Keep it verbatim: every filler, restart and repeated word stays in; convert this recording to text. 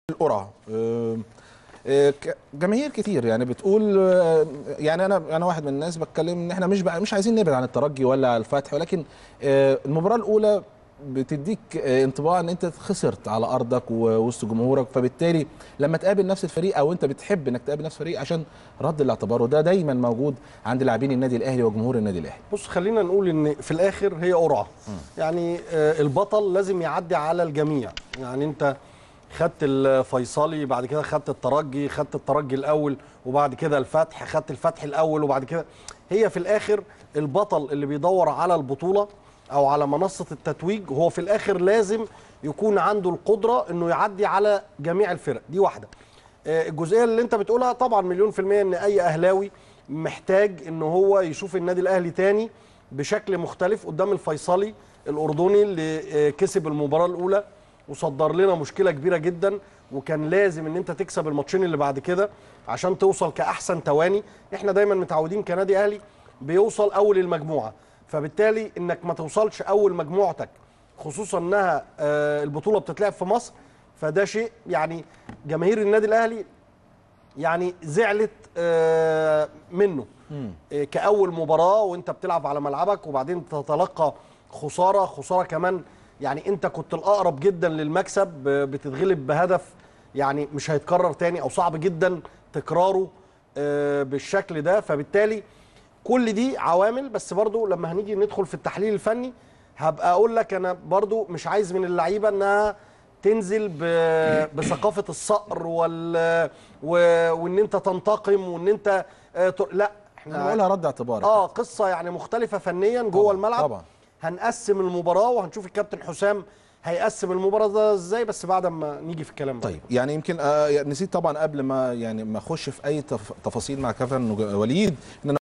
القرعه آه، آه، ك- جماهير كتير يعني بتقول آه، يعني انا انا واحد من الناس بتكلم ان احنا مش بقى مش عايزين نبعد عن الترجي ولا الفتح، ولكن آه، المباراه الاولى بتديك آه، انطباع ان انت خسرت على ارضك ووسط جمهورك، فبالتالي لما تقابل نفس الفريق او انت بتحب انك تقابل نفس الفريق عشان رد الاعتبار، وده دايما موجود عند لاعبين النادي الاهلي وجمهور النادي الاهلي. بص، خلينا نقول ان في الاخر هي قرعه. يعني آه، البطل لازم يعدي على الجميع. يعني انت خدت الفيصلي، بعد كده خدت الترجي، خدت الترجي الاول وبعد كده الفتح، خدت الفتح الاول وبعد كده. هي في الاخر البطل اللي بيدور على البطوله او على منصه التتويج هو في الاخر لازم يكون عنده القدره انه يعدي على جميع الفرق دي. واحده. آه، الجزئيه اللي انت بتقولها طبعا مليون في الميه ان اي اهلاوي محتاج ان هو يشوف النادي الاهلي تاني بشكل مختلف قدام الفيصلي الاردني اللي آه، كسب المباراه الاولى وصدر لنا مشكله كبيره جدا، وكان لازم ان انت تكسب الماتشين اللي بعد كده عشان توصل كاحسن تواني. احنا دايما متعودين كنادي اهلي بيوصل اول المجموعه، فبالتالي انك ما توصلش اول مجموعتك، خصوصا انها آه، البطوله بتتلعب في مصر، فده شيء يعني جماهير النادي الاهلي يعني زعلت آه، منه. آه، كأول مباراة وانت بتلعب على ملعبك وبعدين تتلقى خسارة خسارة كمان. يعني انت كنت الأقرب جدا للمكسب، آه، بتتغلب بهدف يعني مش هيتكرر تاني او صعب جدا تكراره آه، بالشكل ده. فبالتالي كل دي عوامل، بس برضو لما هنيجي ندخل في التحليل الفني هبقى اقول لك انا برضو مش عايز من اللعيبه انها تنزل ب- بثقافه الصقر وال و- وان انت تنتقم وان انت آه، ت- لا انا احنا بقولها رد اعتبار يا اه كابتن. قصه يعني مختلفه فنيا جوه طبعا الملعب. طبعا. هنقسم المباراه وهنشوف الكابتن حسام هيقسم المباراه ده ازاي، بس بعد ما نيجي في الكلام بقى. طيب يعني يمكن آه، نسيت طبعا قبل ما يعني ما اخش في اي تف- تفاصيل مع كابتن وليد ان